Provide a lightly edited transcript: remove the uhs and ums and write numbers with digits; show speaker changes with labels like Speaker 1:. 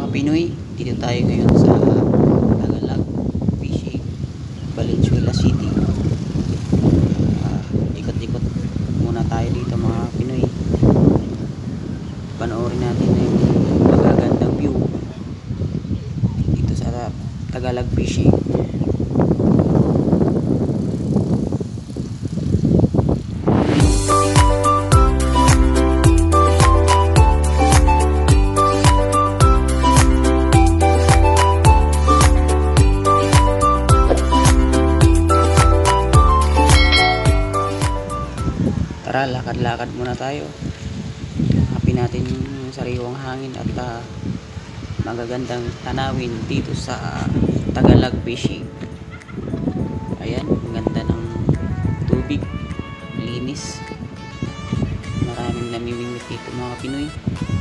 Speaker 1: mga Pinoy, dito tayo ngayon sa Tagalog Fishing, Valenzuela City. Ikot-ikot muna tayo dito mga Pinoy. Panoorin natin na yung magagandang view dito sa Tagalog Fishing. Tara, lakad-lakad muna tayo. Hanapin natin yung sariwang hangin at magagandang tanawin dito sa Tagalog Fishing. Ayan, ang ganda ng tubig, linis. Maraming namimingwit dito mga Pinoy.